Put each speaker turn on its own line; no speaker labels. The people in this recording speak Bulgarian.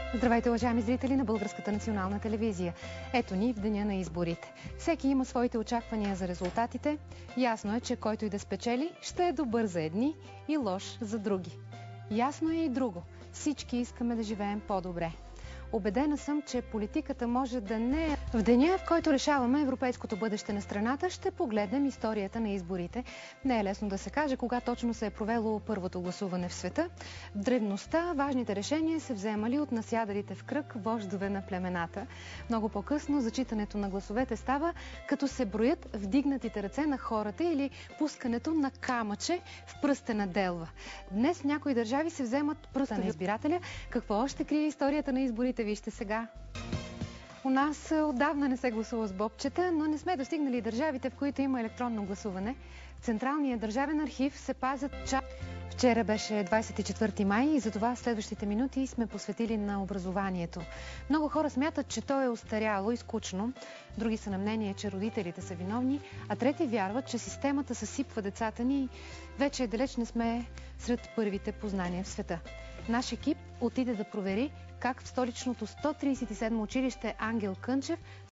Здравейте, уважаеми зрители на Българската национална телевизия. Ето ни в деня на изборите. Всеки има своите очаквания за резултатите. Ясно е, че който и да спечели, ще е добър за едни и лош за други. Ясно е и друго. Всички искаме да живеем по-добре. Убедена съм, че политиката може да не е... В деня, в който решаваме европейското бъдеще на страната, ще погледнем историята на изборите. Не е лесно да се каже кога точно се е провело първото гласуване в света. В древността важните решения се вземали от насядалите в кръг вождове на племената. Много по-късно зачитането на гласовете става, като се броят вдигнатите ръце на хората или пускането на камъче в пръстена делва. Днес в някои държави се вземат пръста на избирателя. Какво още крие историята на изборите? Вижте сега. У нас отдавна не се гласува с бобчета, но не сме достигнали държавите, в които има електронно гласуване. В Централния държавен архив се пазят Вчера беше 24 май и затова следващите минути сме посветили на образованието. Много хора смятат, че то е остаряло и скучно. Други са на мнение, че родителите са виновни, а трети вярват, че системата съсипва децата ни и вече далеч не сме сред първите познания в света. Наш екип отиде да провери как в столичното 137 училище Ангел Кънчев